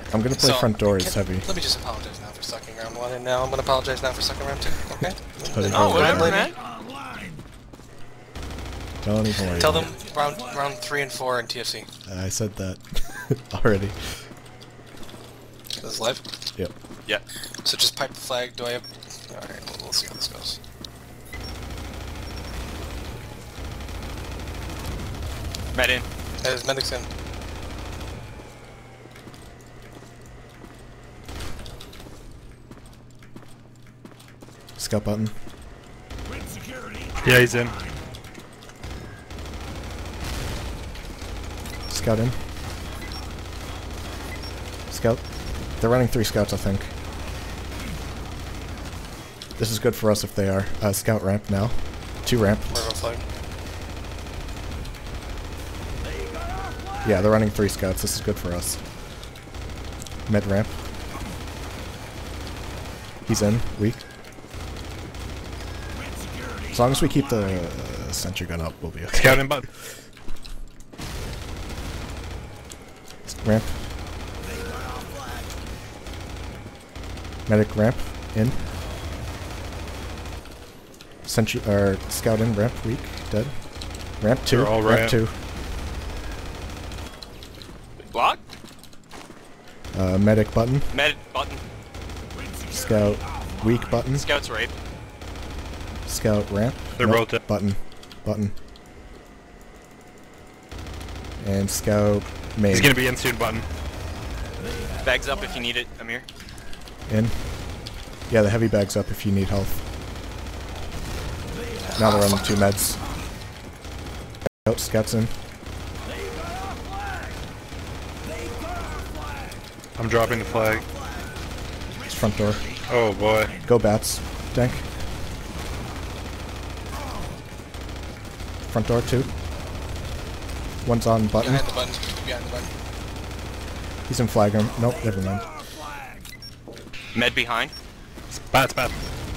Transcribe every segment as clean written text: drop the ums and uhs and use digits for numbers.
I'm gonna play front door as heavy. Let me just apologize now for sucking round 1, and now I'm gonna apologize now for sucking round 2, okay? Oh, whatever, man. Don't even worry. Tell them round 3 and 4 in TFC. I said that already. This is live? Yep. Yeah. So just pipe the flag, do I have... Alright, we'll see how this goes. Med in. There's medics in. Scout button. Yeah, he's in. Scout in. Scout. They're running 3 scouts, I think. This is good for us if they are. Scout ramp now. 2 ramp. We're going flag. Yeah, they're running 3 scouts. This is good for us. Med ramp. He's in. Weak. As long as we keep the sentry gun up, we'll be okay. Scout in, bud. Ramp. Medic ramp. In. Sentry, scout in, ramp, weak, dead. Ramp 2, They're all ramp ramp. 2. Block? Medic button. Med button. Scout, weak button. Scouts rape. Scout ramp. They're both dead. Button. Button. And scout main. He's gonna be in soon, button. Bags up if you need it, Amir. In. Yeah, the heavy bag's up if you need health. Now they're running 2 meds. Scouts in. I'm dropping the flag. It's front door. Oh boy. Go bats. Dank. Front door 2. One's on button. Behind the button. Behind the button. He's in flag room. Nope, never mind. Med behind. Bats, bats.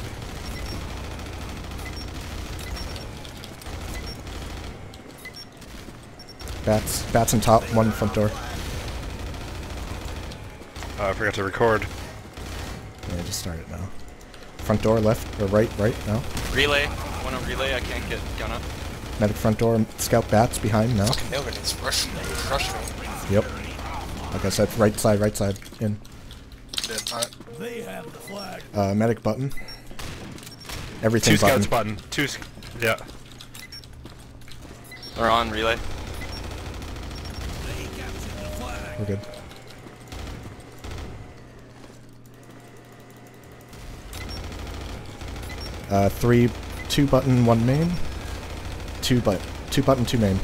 Bats in top, 1 front door. I forgot to record. Yeah, just start it now. Front door left, or right now. Relay. One on relay, I can't get gun up. Medic front door, scout bats behind now. Fucking nail grenades rushing me. Yep. Like I said, right side, in. Dead. Alright. They have the flag. Medic button. Everything 2 button. scouts button. Yeah. They're on relay. We're good. Three, 2 button, 1 main. 2 button, 2 main.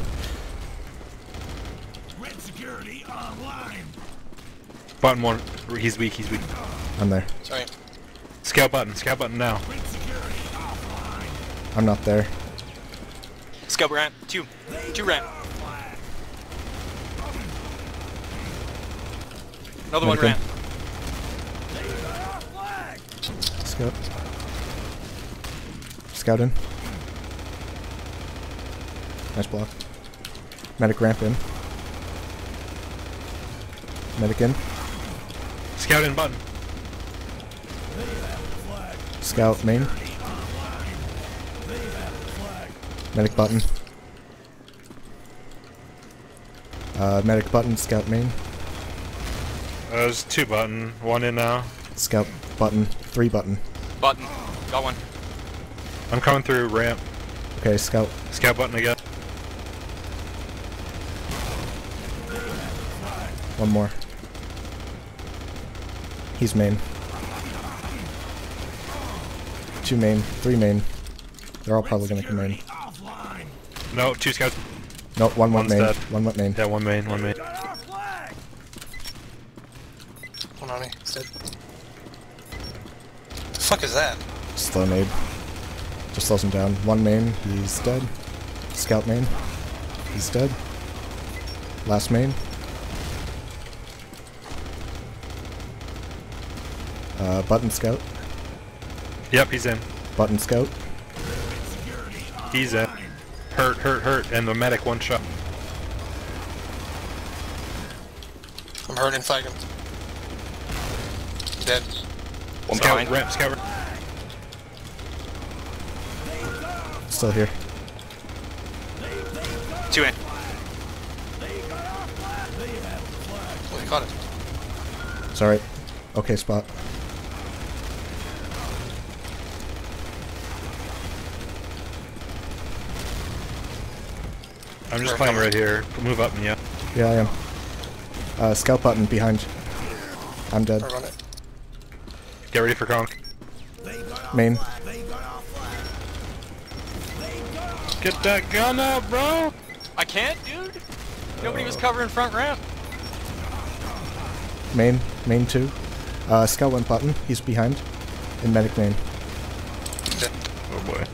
Red security online. Button 1. He's weak, he's weak. I'm there. Sorry. Scout button now. Red security offline. I'm not there. Scout ramp. 2. 2 ramp. Another one Medic ramp. Scout. Scout in. Nice block. Medic ramp in. Medic in. Scout in, button. Scout main. Medic button. Medic button, scout main. There's 2 button. 1 in now. Scout button, 3 button. Button. Got one. I'm coming through ramp. Okay, scout. Scout button again. 1 more. He's main. 2 main, 3 main. They're all probably gonna come in. No, 2 scouts. Nope, 1 went One's main. dead. 1 went main. Yeah, 1 main, 1 main. One on me. He's dead. The fuck is that? Slow nade. Just slows him down. 1 main, he's dead. Scout main, he's dead. Last main. Button scout. Yep, he's in. Button scout. He's in. Hurt. And the medic 1 shot. I'm hurting, flag him. Dead. One Scout behind. ramp, scout ramp. Still here. 2 in. Oh, he caught it. It's alright. Okay spot. I'm just They're playing coming. right here. Move up, yeah. Yeah, I am. Scout button behind. I'm dead. Or run it. Get ready for conk. Main. Get that gun up, bro! I can't, dude. Nobody was covering front ramp. Main. Main 2. Scout went button. He's behind. In medic main. Dead. Oh boy.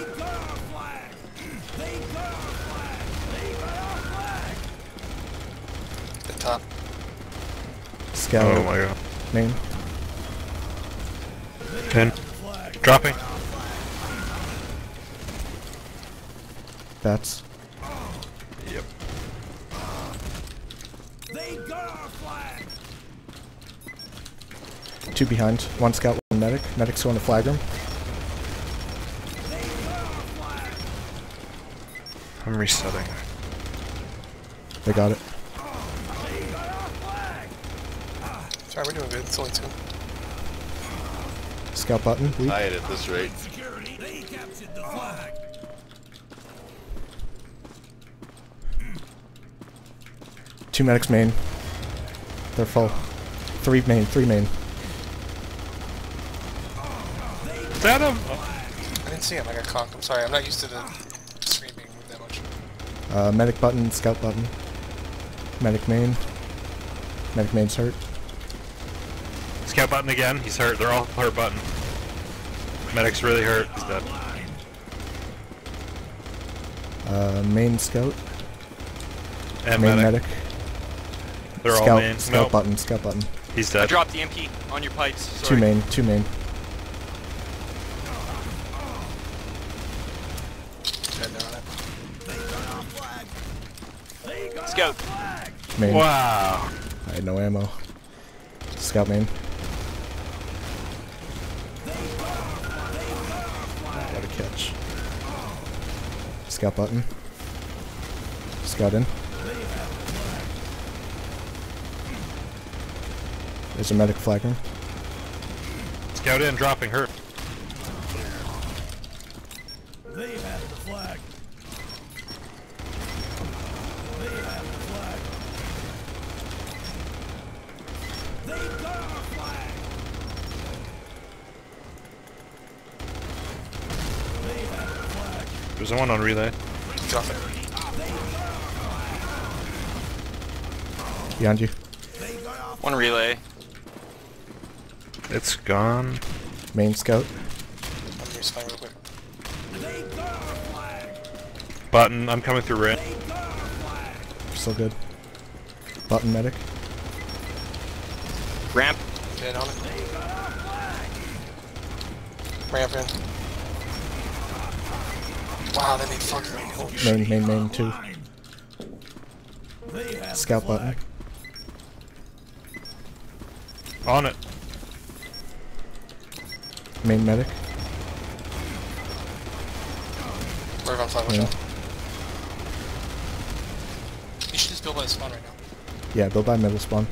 The top. Scout Oh my god. main. 10. Dropping. Bats. Yep. They got our flag. 2 behind. 1 scout, 1 medic. Medic's going to flag room. I'm resetting. They got it. Sorry, we're doing good. It's only 2. Scout button. Weak. Tied at this rate. Security. They captured the flag. 2 medics main. They're full. 3 main. 3 main. Is that him? I didn't see him. I got conked. I'm sorry. I'm not used to the screen being moved that much. Medic button. Scout button. Medic main. Medic main's hurt. Scout button again. He's hurt. They're all hurt button. Medic's really hurt. He's dead. Main scout. And Main medic. medic. They're all Scout. main. Scout Nope. button. Scout button. He's I dead. dropped the MP on your pipes. 2 Sorry. main. 2 main. Dead there on it. Scout. Main. Wow. I had no ammo. Scout main. What a catch. Scout button. Scout in. There's a medic flag room. Scout in, dropping, hurt. They have the flag. They have the flag. They got our flag. They have the flag. There's one on relay. Drop it. Behind you. One relay. It's gone. Main scout. I'm respawning real quick. Button, I'm coming through red. Still good. Button medic. Ramp. Dead on it. Ramp in. Wow, they made fucking rain. Holy shit. Main 2. Scout button. On it. Main medic. We're on flag, watch Yeah. out. You should just build by the spawn right now. Yeah, build by middle spawn.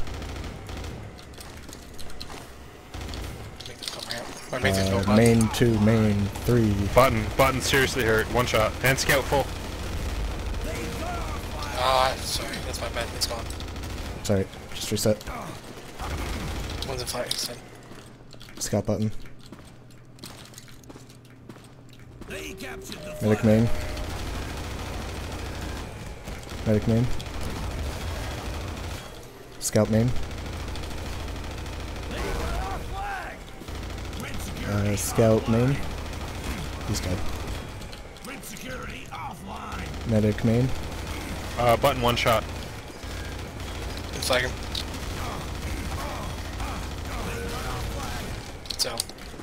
Make them come ramp. Or make them go Main 2, main 3. Button seriously hurt. One shot. And scout full. Ah, sorry. That's my bad. It's gone. Sorry, just reset. One's in flag. It's in. Scout button. They captured the Medic main. Medic main. Scout main. Scout main. He's dead. Grid security offline. Medic main. Button one shot. In flag him. So.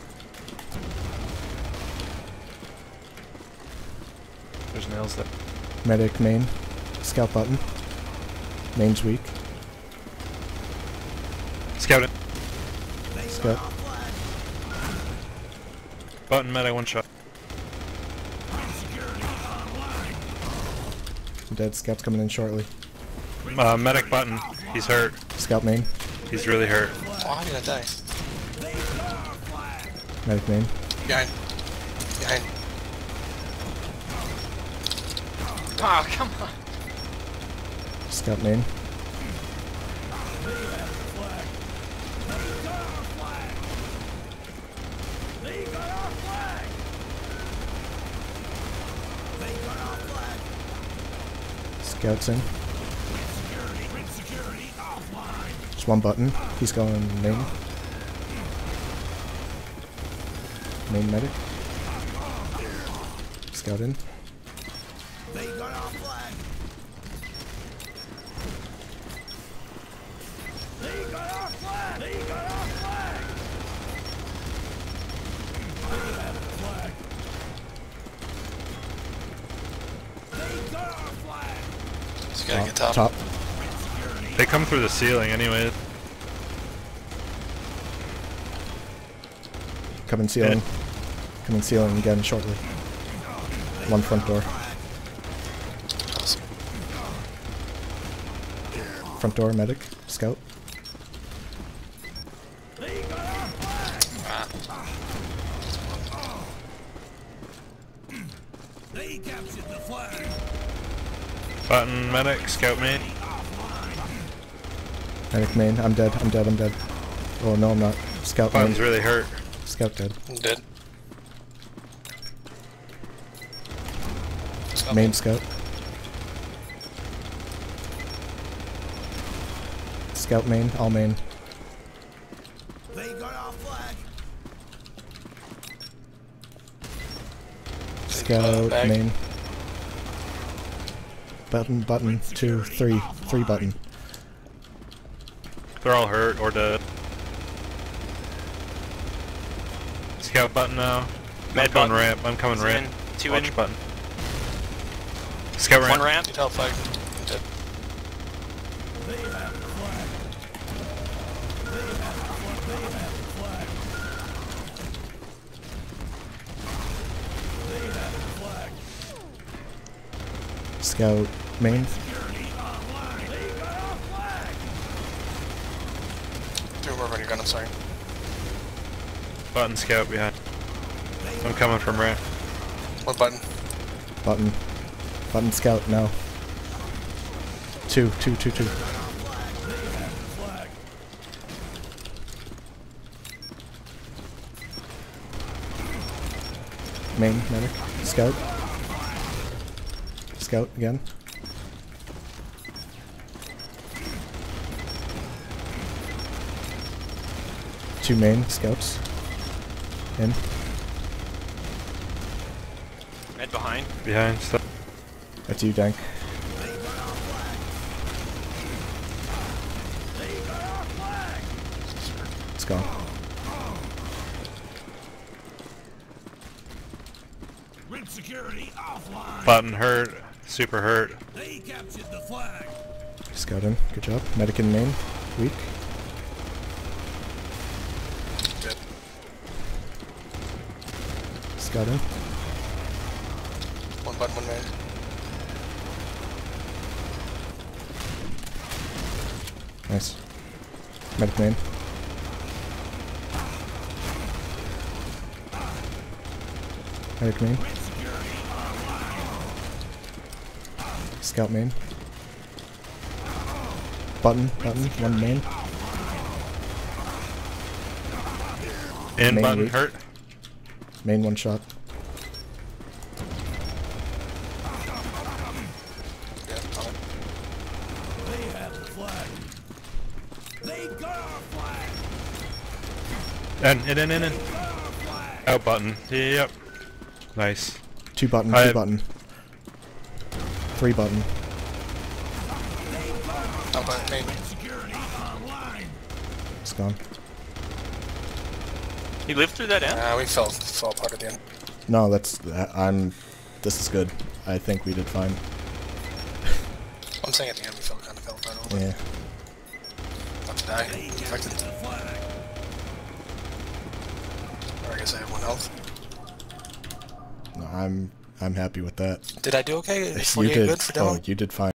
There's nails there. Medic main. Scout button. Main's weak. Scout it. Scout. Button medic, one shot. I'm dead. Scout's coming in shortly. Medic button. He's hurt. Scout main. He's really hurt. Oh, how did I die? Medic main. Behind. Behind. Oh, come on. Scout main. Scouts in. Just one button. He's going main. Main medic. Scout in. They got our flag. They got our flag. They got our flag. They have the flag. They got our flag. Just gotta get top. Top. They come through the ceiling anyway. Coming ceiling. Coming ceiling again shortly. One front door. Front door, medic, scout. They captured the flag. Button medic, scout main. Medic main. I'm dead. I'm dead. I'm dead. Oh no, I'm not. Scout main. Button's really hurt. Scout dead. I'm dead. Main scout. Scout main. All main. They got our flag. Scout Bag. main. Button. Button. 2, 3. 3 button. They're all hurt or dead. Scout button now. Med I'm coming button. ramp. I'm coming He's ramp. in. Two Watch in. button. Scout ramp. One ramp. Need help flag. I'm dead. They have the flag. They have the flag. They have the flag. They have the flag. Scout main. Security online. They got our flag. Do more on your gun, I'm sorry. Button scout behind. I'm coming from ramp. One button. Button. Button scout now. 2, 2, 2, 2. Flag. Main medic. Scout. Scout again. Two main scouts. In. Med behind. Behind stuff. That's you, Dank. It's gone. Red security offline. Button hurt. Super hurt. They captured the flag. Scout in. Good job. Medic in main. Weak. Dead. Scout in. One button, one man. Nice. Medic main. Medic main. Scout main. Button, one main. In Main button weak. hurt. Main one shot. Yeah, on it. They have the flag. They got our flag. In. Out button. Yep. Nice. 2 button, I 2 have- button. 3 button. Top button, main. Security online. It's gone. He lived through that end? We fell apart at the end. No, this is good. I think we did fine. I'm saying at the end we kind of fell apart a little bit. Yeah. About to die. Infected. The flag. guess I have 1 health. No, I'm happy with that. Did I do okay? You 48 did. good for demo? Oh, you did fine.